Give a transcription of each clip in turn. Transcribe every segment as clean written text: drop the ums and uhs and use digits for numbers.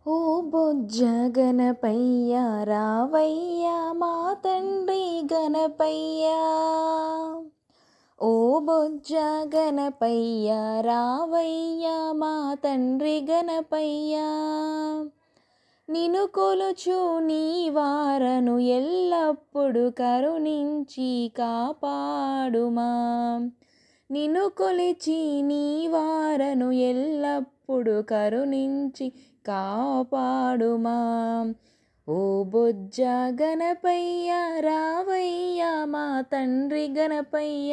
ఓ బొజ్జ గణపయ్య రావయ్య మా తండ్రి గణపయ్య. ఓ బొజ్జ గణపయ్య రావయ్య మా తండ్రి గణపయ్య. నిన్ను కొలుచు నీ వారను ఎల్లప్పుడు కరుణించి కాపాడుమా. నిన్ను కొలిచి నీ వారను ఎల్లప్పుడు కరుణించి కాపాడుమా. ఓ బొజ్జ గణపయ్య రావయ్య మా తండ్రి గణపయ్య.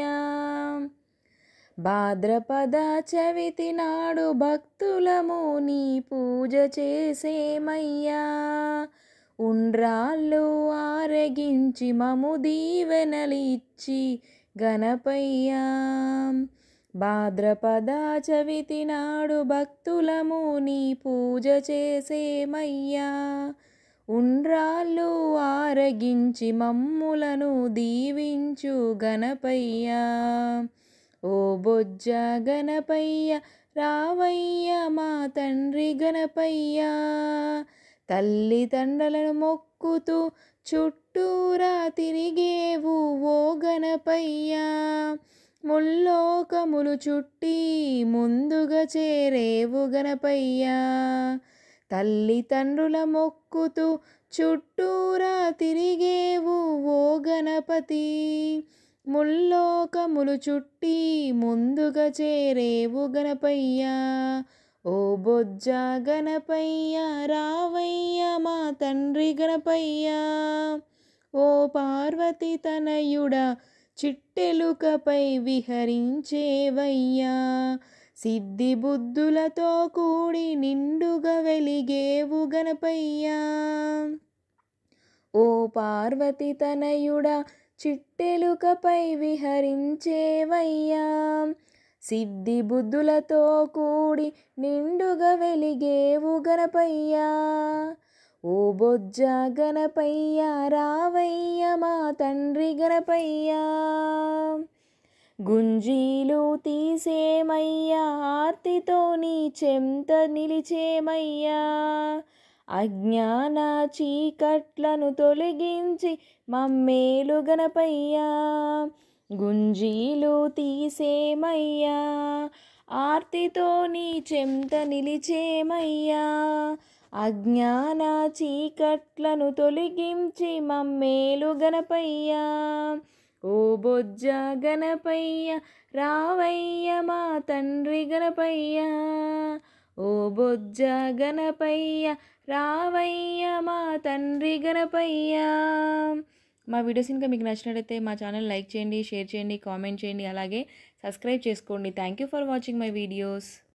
భాద్రపద చవితి నాడు భక్తులము నీ పూజ చేసేమయ్యా. ఉండ్రాళ్ళు ఆరగించి మము దీవెనలిచ్చి గణపయ్యా. భాద్రపద చవితి నాడు భక్తులము నీ పూజ చేసేమయ్యా. ఉండ్రాళ్ళు ఆరగించి మమ్ములను దీవించు గణపయ్యా. ఓ బొజ్జ గణపయ్య రావయ్య మా తండ్రి గణపయ్య. తల్లిదండ్రులను మొక్కుతూ చుట్టూరా తిరిగేవు ఓ గణపయ్య. ముల్లోకములు చుట్టి ముందుగా చేరేవు గణపయ్య. తల్లిదండ్రుల మొక్కుతూ చుట్టూరా తిరిగేవు ఓ గణపతి. ముల్లోకములు చుట్టి ముందుగా చేరేవు గణపయ్య. ఓ బొజ్జ గణపయ్య రావయ్య మా తండ్రి గణపయ్య. ఓ పార్వతి తనయుడా చిట్టెలుకపై విహరించేవయ్యా. సిద్ధి బుద్ధులతో కూడి నిండుగా వెలిగేవు గణపయ్యా. ఓ పార్వతి తనయుడా చిట్టెలుకపై విహరించేవయ్యా. సిద్ధి బుద్ధులతో కూడి నిండుగా వెలిగేవు గణపయ్యా. ఓ బొజ్జ గణపయ్య రావయ్య మా తండ్రి గణపయ్య. గుంజీలు తీసేమయ్యా ఆర్తితో నీ చెంత నిలిచేమయ్యా. అజ్ఞాన చీకట్లను తొలగించి మమ్మేలు గణపయ్యా. గుంజీలు తీసేమయ్యా ఆర్తితో నీ చెంత నిలిచేమయ్యా. అజ్ఞాన చీకట్లను తొలగించి మమ్మేలు గణపయ్యా. ఓ బొజ్జ గణపయ్య రావయ్య మా తండ్రి గణపయ్య. ఓ బొజ్జ గణపయ్య రావయ్య మా తండ్రి గణపయ్య. మా వీడియోస్ ఇంకా మీకు నచ్చినట్లయితే మా ఛానల్ లైక్ చేయండి, షేర్ చేయండి, కామెంట్ చేయండి, అలాగే సబ్స్క్రైబ్ చేసుకోండి. Thank you for watching my videos.